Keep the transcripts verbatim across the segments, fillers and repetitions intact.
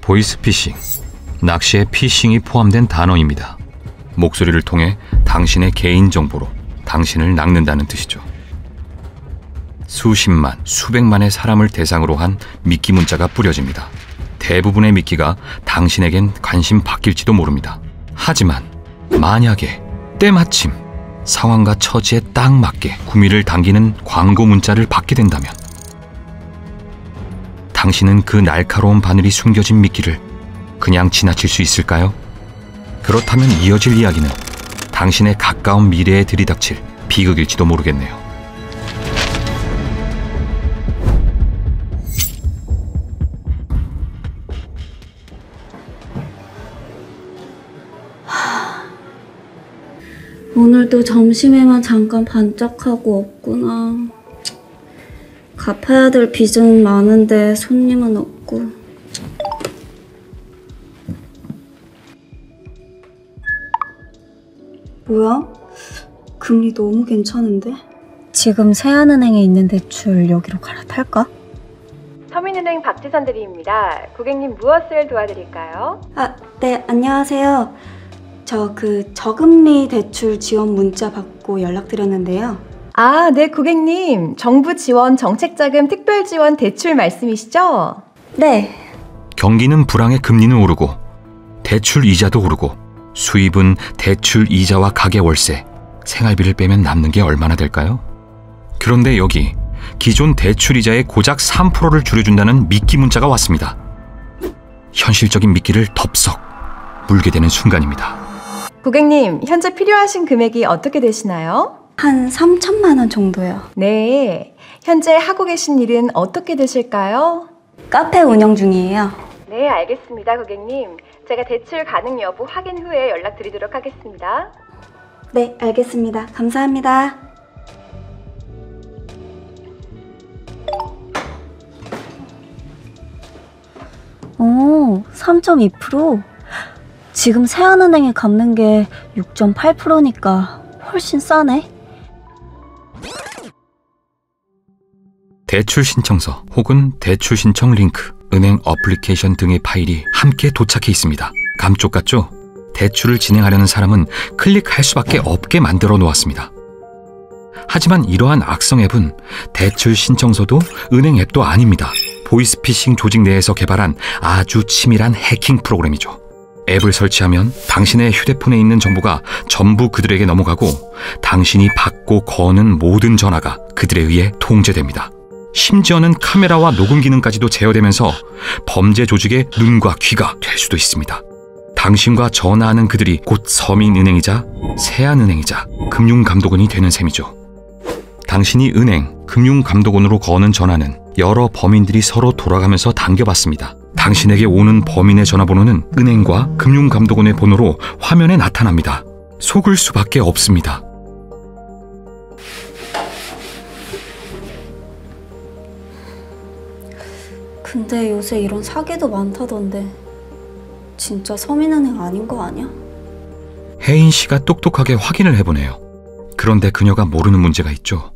보이스피싱, 낚시에 피싱이 포함된 단어입니다. 목소리를 통해 당신의 개인정보로 당신을 낚는다는 뜻이죠. 수십만, 수백만의 사람을 대상으로 한 미끼 문자가 뿌려집니다. 대부분의 미끼가 당신에겐 관심 바뀔지도 모릅니다. 하지만 만약에 때마침 상황과 처지에 딱 맞게 구미를 당기는 광고 문자를 받게 된다면 당신은 그 날카로운 바늘이 숨겨진 미끼를 그냥 지나칠 수 있을까요? 그렇다면 이어질 이야기는 당신의 가까운 미래에 들이닥칠 비극일지도 모르겠네요. 오늘도 점심에만 잠깐 반짝하고 없구나. 갚아야 될 빚은 많은데 손님은 없고. 뭐야? 금리 너무 괜찮은데? 지금 세안은행에 있는 대출 여기로 갈아탈까? 서민은행 박지선 대리입니다. 고객님 무엇을 도와드릴까요? 아, 네, 안녕하세요. 저 그 저금리 대출 지원 문자 받고 연락드렸는데요. 아, 네, 고객님. 정부 지원 정책자금 특별지원 대출 말씀이시죠? 네. 경기는 불황에 금리는 오르고 대출 이자도 오르고 수입은 대출 이자와 가계 월세, 생활비를 빼면 남는 게 얼마나 될까요? 그런데 여기 기존 대출 이자의 고작 삼 퍼센트를 줄여준다는 미끼 문자가 왔습니다. 현실적인 미끼를 덥석 물게 되는 순간입니다. 고객님, 현재 필요하신 금액이 어떻게 되시나요? 한 삼천만 원 정도요. 네. 현재 하고 계신 일은 어떻게 되실까요? 카페 운영 중이에요. 네, 알겠습니다, 고객님. 제가 대출 가능 여부 확인 후에 연락드리도록 하겠습니다. 네, 알겠습니다. 감사합니다. 오, 삼 점 이 퍼센트? 지금 세안은행에 갚는 게 육 점 팔 퍼센트니까 훨씬 싸네. 대출 신청서 혹은 대출 신청 링크, 은행 어플리케이션 등의 파일이 함께 도착해 있습니다. 감쪽 같죠? 대출을 진행하려는 사람은 클릭할 수밖에 없게 만들어 놓았습니다. 하지만 이러한 악성 앱은 대출 신청서도 은행 앱도 아닙니다. 보이스피싱 조직 내에서 개발한 아주 치밀한 해킹 프로그램이죠. 앱을 설치하면 당신의 휴대폰에 있는 정보가 전부 그들에게 넘어가고 당신이 받고 거는 모든 전화가 그들에 의해 통제됩니다. 심지어는 카메라와 녹음 기능까지도 제어되면서 범죄 조직의 눈과 귀가 될 수도 있습니다. 당신과 전화하는 그들이 곧 서민은행이자 세안은행이자 금융감독원이 되는 셈이죠. 당신이 은행, 금융감독원으로 거는 전화는 여러 범인들이 서로 돌아가면서 당겨받습니다. 당신에게 오는 범인의 전화번호는 은행과 금융감독원의 번호로 화면에 나타납니다. 속을 수밖에 없습니다. 근데 요새 이런 사기도 많다던데 진짜 서민은행 아닌 거 아니야? 혜인 씨가 똑똑하게 확인을 해보네요. 그런데 그녀가 모르는 문제가 있죠.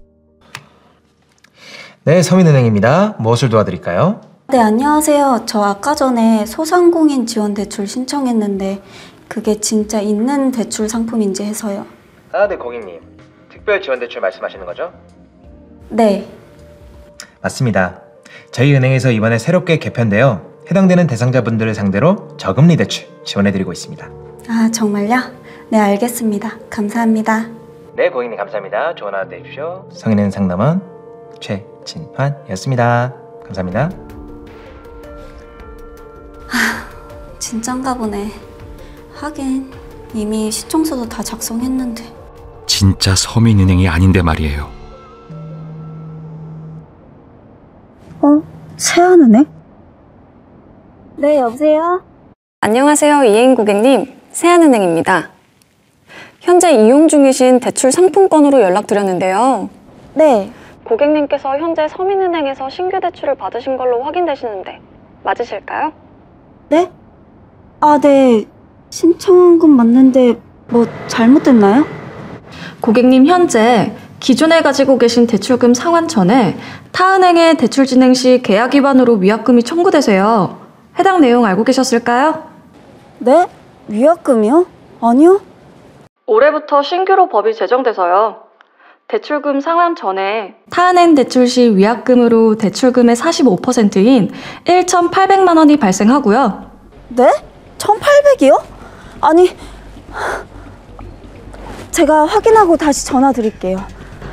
네, 서민은행입니다. 무엇을 도와드릴까요? 네, 안녕하세요. 저 아까 전에 소상공인 지원 대출 신청했는데 그게 진짜 있는 대출 상품인지 해서요. 아, 네, 고객님. 특별 지원 대출 말씀하시는 거죠? 네. 맞습니다. 저희 은행에서 이번에 새롭게 개편되어 해당되는 대상자분들을 상대로 저금리 대출 지원해드리고 있습니다. 아, 정말요? 네, 알겠습니다. 감사합니다. 네, 고객님 감사합니다. 좋은 하루 되십시오. 성인은 상담원 최진환이었습니다. 감사합니다. 진짠가 보네. 하긴 이미 신청서도 다 작성했는데. 진짜 서민은행이 아닌데 말이에요. 어? 세안은행? 네, 여보세요? 안녕하세요, 이혜인 고객님. 세안은행입니다. 현재 이용 중이신 대출 상품권으로 연락드렸는데요. 네. 고객님께서 현재 서민은행에서 신규 대출을 받으신 걸로 확인되시는데 맞으실까요? 네? 아, 네. 신청한 건 맞는데 뭐 잘못됐나요? 고객님 현재 기존에 가지고 계신 대출금 상환 전에 타은행에 대출 진행 시 계약 위반으로 위약금이 청구되세요. 해당 내용 알고 계셨을까요? 네? 위약금이요? 아니요. 올해부터 신규로 법이 제정돼서요. 대출금 상환 전에 타은행 대출 시 위약금으로 대출금의 사십오 퍼센트인 천팔백만 원이 발생하고요. 네? 천팔백이요? 아니, 제가 확인하고 다시 전화 드릴게요.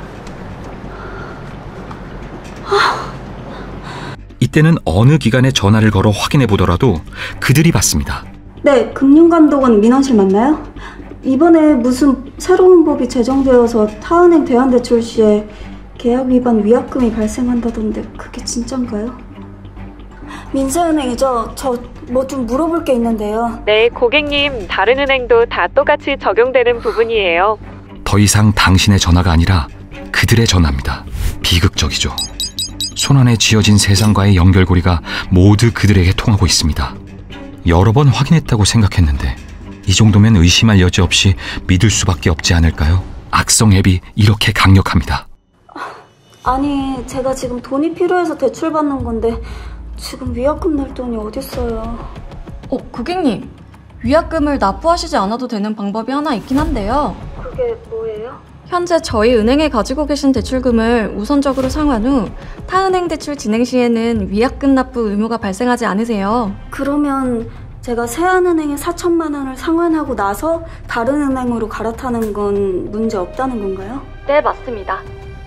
이때는 어느 기관에 전화를 걸어 확인해 보더라도 그들이 받습니다. 네, 금융감독원 민원실 맞나요? 이번에 무슨 새로운 법이 제정되어서 타은행 대환대출 시에 계약 위반 위약금이 발생한다던데 그게 진짠가요? 민사은행이죠? 저 뭐 좀 물어볼 게 있는데요. 네, 고객님, 다른 은행도 다 똑같이 적용되는 부분이에요. 더 이상 당신의 전화가 아니라 그들의 전화입니다. 비극적이죠. 손안에 쥐어진 세상과의 연결고리가 모두 그들에게 통하고 있습니다. 여러 번 확인했다고 생각했는데 이 정도면 의심할 여지 없이 믿을 수밖에 없지 않을까요? 악성 앱이 이렇게 강력합니다. 아니, 제가 지금 돈이 필요해서 대출받는 건데 지금 위약금 낼 돈이 어딨어요. 어, 고객님. 위약금을 납부하시지 않아도 되는 방법이 하나 있긴 한데요. 그게 뭐예요? 현재 저희 은행에 가지고 계신 대출금을 우선적으로 상환 후 타은행 대출 진행 시에는 위약금 납부 의무가 발생하지 않으세요. 그러면 제가 세안은행에 사천만 원을 상환하고 나서 다른 은행으로 갈아타는 건 문제 없다는 건가요? 네, 맞습니다.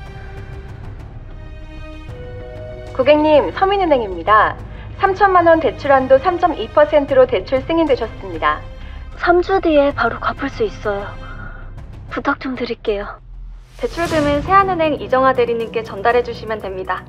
고객님, 서민은행입니다. 삼천만 원 대출한도 삼 점 이 퍼센트로 대출 승인되셨습니다. 삼 주 뒤에 바로 갚을 수 있어요. 부탁 좀 드릴게요. 대출금은 세안은행 이정아 대리님께 전달해 주시면 됩니다.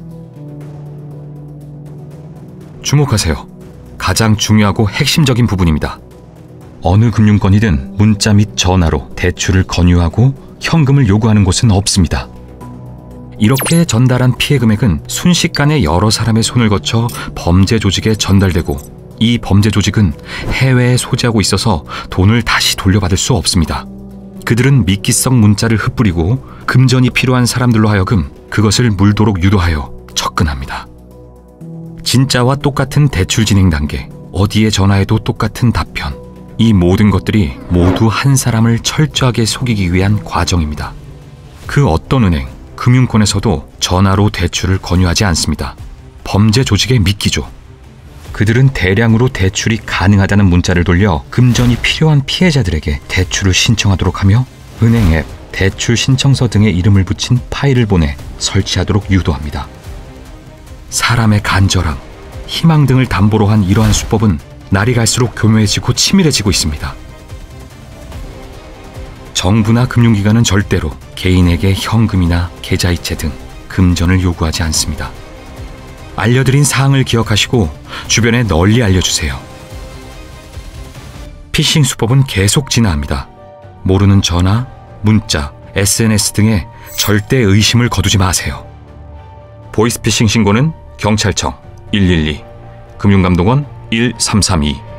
주목하세요. 가장 중요하고 핵심적인 부분입니다. 어느 금융권이든 문자 및 전화로 대출을 권유하고 현금을 요구하는 곳은 없습니다. 이렇게 전달한 피해 금액은 순식간에 여러 사람의 손을 거쳐 범죄 조직에 전달되고 이 범죄 조직은 해외에 소지하고 있어서 돈을 다시 돌려받을 수 없습니다. 그들은 미끼성 문자를 흩뿌리고 금전이 필요한 사람들로 하여금 그것을 물도록 유도하여 접근합니다. 진짜와 똑같은 대출 진행 단계, 어디에 전화해도 똑같은 답변. 이 모든 것들이 모두 한 사람을 철저하게 속이기 위한 과정입니다. 그 어떤 은행, 금융권에서도 전화로 대출을 권유하지 않습니다. 범죄 조직에 미끼죠. 그들은 대량으로 대출이 가능하다는 문자를 돌려 금전이 필요한 피해자들에게 대출을 신청하도록 하며 은행 앱, 대출 신청서 등의 이름을 붙인 파일을 보내 설치하도록 유도합니다. 사람의 간절함, 희망 등을 담보로 한 이러한 수법은 날이 갈수록 교묘해지고 치밀해지고 있습니다. 정부나 금융기관은 절대로 개인에게 현금이나 계좌이체 등 금전을 요구하지 않습니다. 알려드린 사항을 기억하시고 주변에 널리 알려주세요. 피싱 수법은 계속 진화합니다. 모르는 전화, 문자, 에스엔에스 등에 절대 의심을 거두지 마세요. 보이스피싱 신고는 경찰청 일일이, 금융감독원 일삼삼이